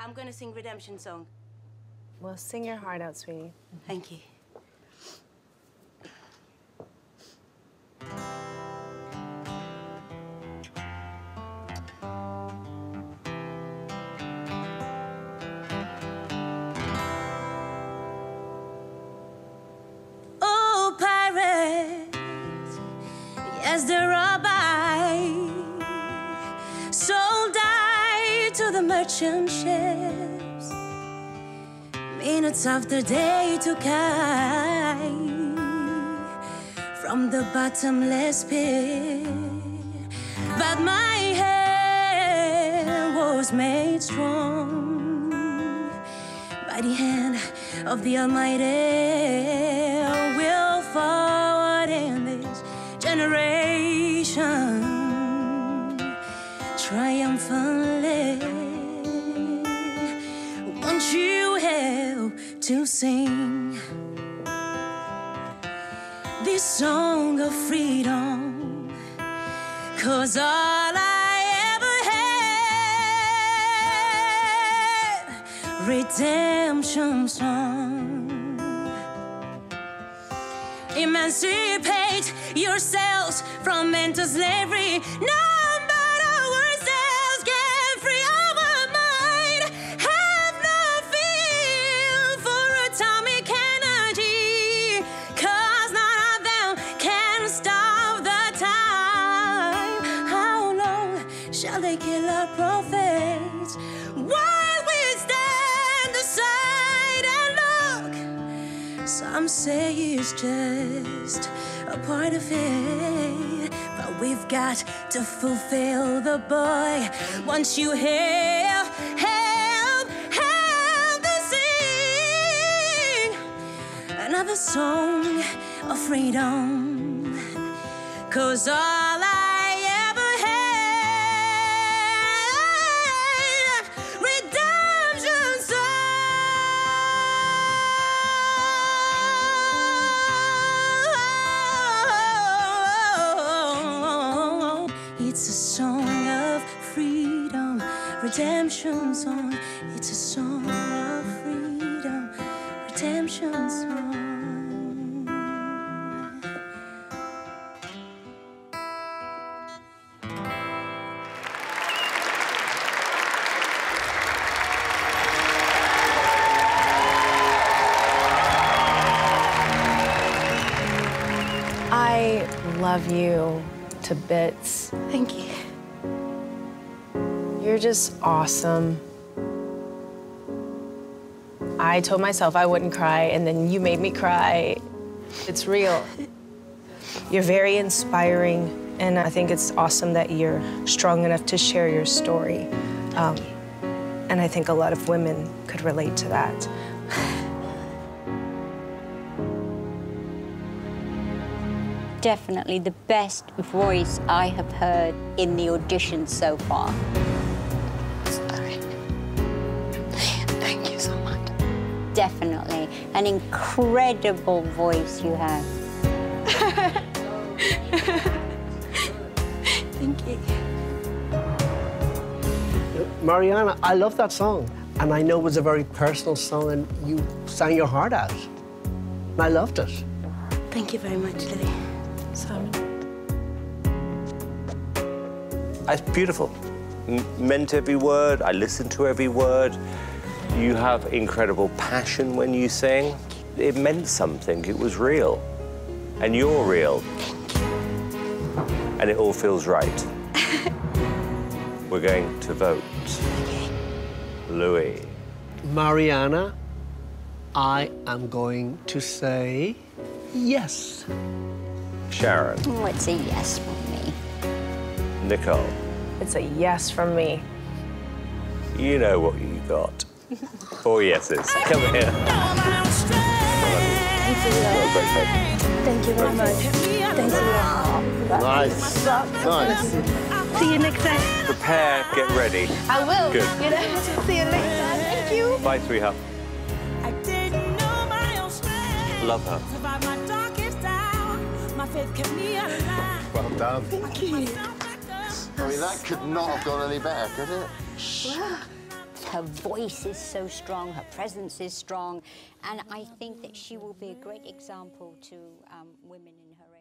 I'm gonna sing Redemption Song. Well, sing your heart out, sweetie. Thank you. Oh, pirates, yes, they're all by, sold I to the merchant ships. Minutes after they took I from the bottomless pit, but my hand was made strong by the hand of the Almighty. Will forward in this generation triumphantly. Won't you help to sing this song of freedom? 'Cause all I ever had, redemption song. Emancipate yourselves from mental slavery. None but ourselves get free our mind. Have no fear for atomic energy, 'cause none of them can stop the time. How long shall they kill our prophets while we stand aside and look? Some say it's just a part of it, but we've got to fulfill the boy. Once you help to sing another song of freedom. 'Cause all I ever had, redemption song. It's a song of freedom, redemption song. It's a song of freedom, redemption song. I love you to bits. Thank you. You're just awesome. I told myself I wouldn't cry, and then you made me cry. It's real. You're very inspiring, and I think it's awesome that you're strong enough to share your story. And I think a lot of women could relate to that. Definitely the best voice I have heard in the audition so far. Sorry. Thank you so much. Definitely. An incredible voice you have. Thank you. Mariana, I love that song. And I know it was a very personal song, and you sang your heart out. And I loved it. Thank you very much, Lily. Simon. It's beautiful. Meant every word. I listened to every word. You have incredible passion when you sing. It meant something. It was real. And you're real. Thank you. And it all feels right. We're going to vote. Louis. Mariana, I am going to say yes. Sharon. Oh, it's a yes from me. Nicole. It's a yes from me. You know what you got. 4 yeses. Come here. Thank you. Thank you very much. Thank you. Nice. Nice. See you next time. Prepare, get ready. I will. Good. You know, see you next time. Thank you. Bye, sweetheart. Love her. Well done. Thank you. I mean, that could not have gone any better, could it? Wow. Her voice is so strong, her presence is strong, and I think that she will be a great example to women in her